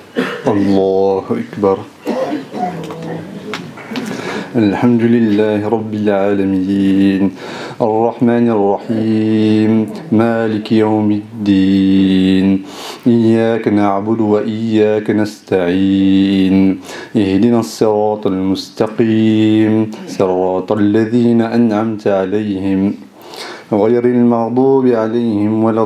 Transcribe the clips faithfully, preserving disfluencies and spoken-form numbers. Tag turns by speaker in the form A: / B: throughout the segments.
A: الله أكبر. الحمد لله رب العالمين الرحمن الرحيم مالك يوم الدين إياك نعبد وإياك نستعين اهدنا الصراط المستقيم صراط الذين أنعمت عليهم غير المغضوب عليهم ولا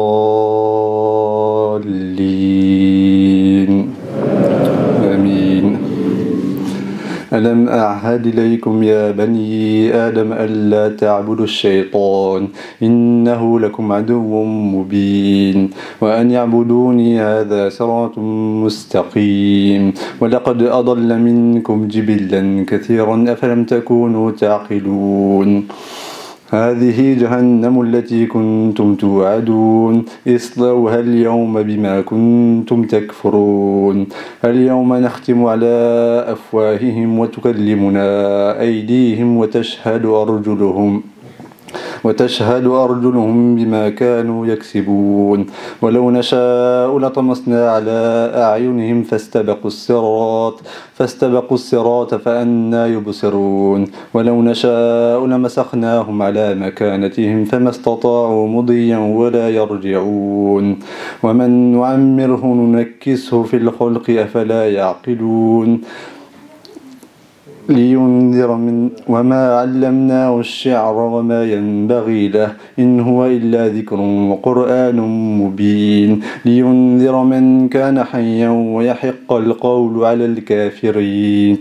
A: الضالين آمين. ألم أعهد إليكم يا بني آدم ألا تعبدوا الشيطان إنه لكم عدو مبين وأن يعبدوني هذا صراط مستقيم ولقد أضل منكم جبلا كثيرا أفلم تكونوا تعقلون هذه جهنم التي كنتم توعدون اصلوها اليوم بما كنتم تكفرون اليوم نختم على أفواههم وتكلمنا أيديهم وتشهد أرجلهم وتشهد أرجلهم بما كانوا يكسبون ولو نشاء لطمسنا على أعينهم فاستبقوا الصراط فاستبقوا الصراط فأنى يبصرون ولو نشاء لمسخناهم على مكانتهم فما استطاعوا مضيا ولا يرجعون ومن نعمره ننكسه في الخلق أفلا يعقلون لينذر من وما علمناه الشعر وما ينبغي له إن هو إلا ذكر وقرآن مبين لينذر من كان حيا ويحق القول على الكافرين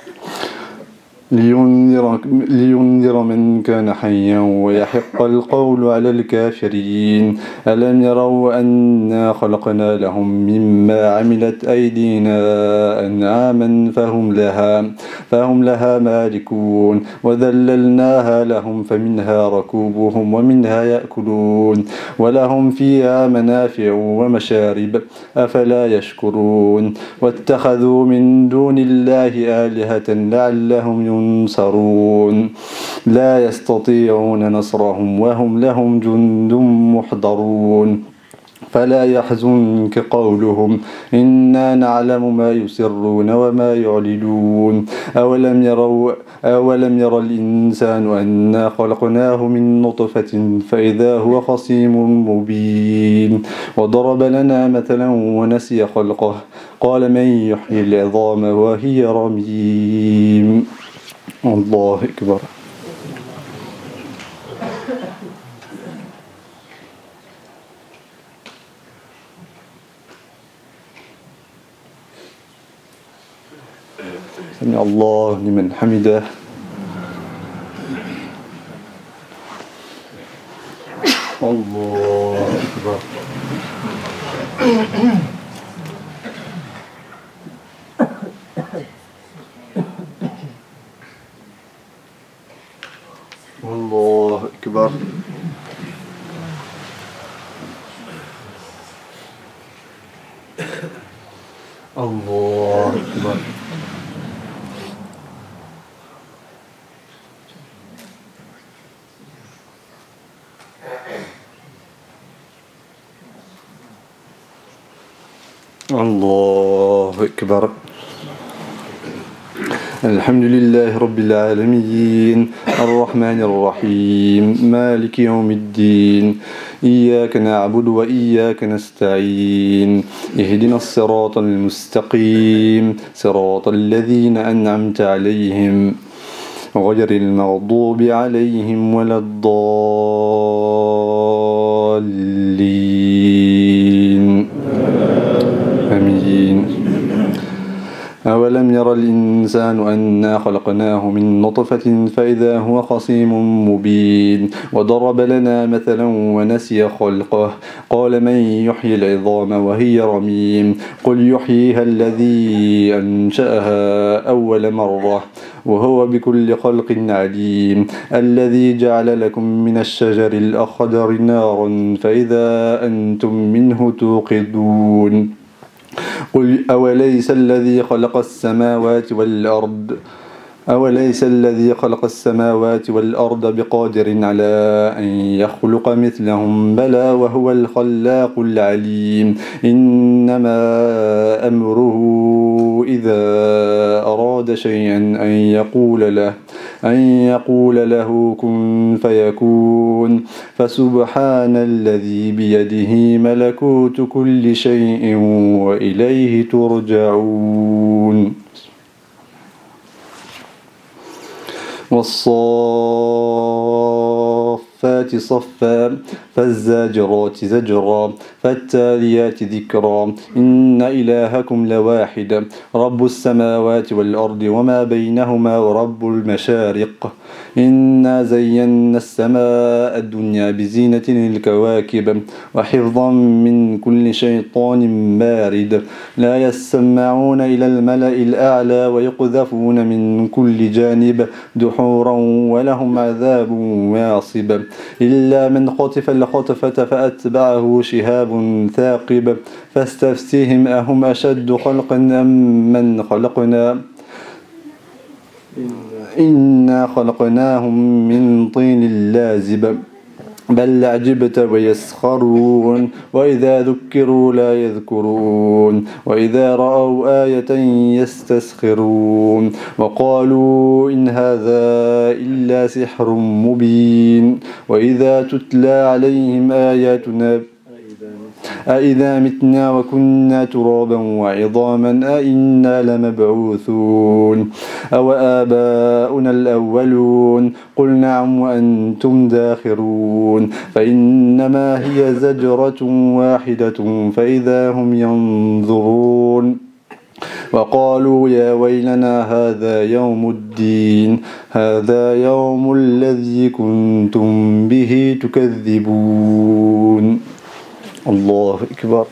A: لينذر, لينذر من كان حيا ويحق القول على الكافرين ألم يروا أنا خلقنا لهم مما عملت أيدينا أنعاما فهم لها فهم لها مالكون وذللناها لهم فمنها ركوبهم ومنها يأكلون ولهم فيها منافع ومشارب أفلا يشكرون واتخذوا من دون الله آلهة لعلهم ينصرون لا يستطيعون نصرهم وهم لهم جند محضرون فلا يحزنك قولهم إنا نعلم ما يسرون وما يعلنون أولم يروا أولم يرى الإنسان أنا خلقناه من نطفة فإذا هو خصيم مبين وضرب لنا مثلا ونسي خلقه قال من يحيي العظام وهي رميم. الله أكبر. سمع الله لمن حمده. الله أكبر. الله أكبر. الله أكبر. الله أكبر. الحمد لله رب العالمين الرحمن الرحيم مالك يوم الدين إياك نعبد وإياك نستعين اهدنا الصراط المستقيم صراط الذين أنعمت عليهم غير المغضوب عليهم ولا الضالين آمين. أولم ير الإنسان أنا خلقناه من نطفة فإذا هو خصيم مبين وضرب لنا مثلا ونسي خلقه قال من يحيي العظام وهي رميم قل يحييها الذي أنشأها أول مرة وهو بكل خلق عليم الذي جعل لكم من الشجر الأخضر نارا فإذا أنتم منه توقدون قل أوليس الذي خلق السماوات والأرض أوليس الذي خلق السماوات والأرض بقادر على أن يخلق مثلهم بلى وهو الخلاق العليم إنما أمره إذا أراد شيئا أن يقول له أن يقول له كن فيكون فسبحان الذي بيده ملكوت كل شيء وإليه ترجعون والصافات صفا فالزاجرات زجرا فالتاليات ذكرا إن إلهكم لواحد رب السماوات والأرض وما بينهما ورب المشارق إنا زينا السماء الدنيا بزينة الكواكب وحفظا من كل شيطان مارد لا يسمعون إلى الملأ الأعلى ويقذفون من كل جانب دحورا ولهم عذاب واصب إلا من خطف الخطفة فأتبعه شهاب ثاقب فاستفتهم أهم أشد خلقا أم من خلقنا إنا خلقناهم من طين لازب بل عجبت ويسخرون وإذا ذكروا لا يذكرون وإذا رأوا آية يستسخرون وقالوا إن هذا إلا سحر مبين وإذا تتلى عليهم آياتنا أإذا متنا وكنا ترابا وعظاما أإنا لمبعوثون أو آباؤنا الأولون قل نعم وأنتم داخرون فإنما هي زجرة واحدة فإذا هم ينظرون وقالوا يا ويلنا هذا يوم الدين هذا يوم الذي كنتم به تكذبون الله أكبر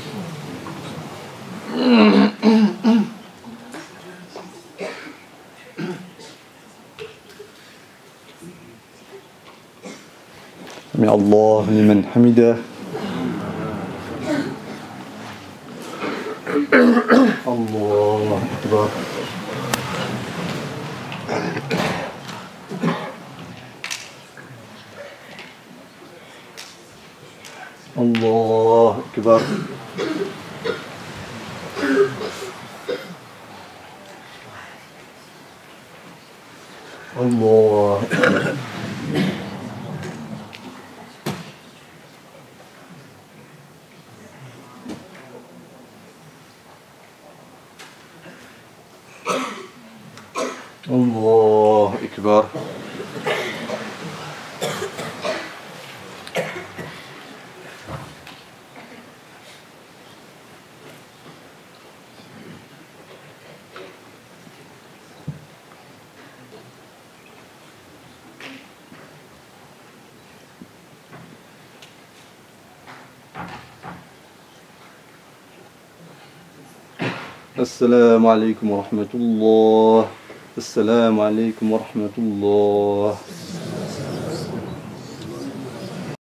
A: سمع الله لمن حمده الله أكبر الله أكبر الله أكبر الله أكبر السلام عليكم ورحمة الله السلام عليكم ورحمة الله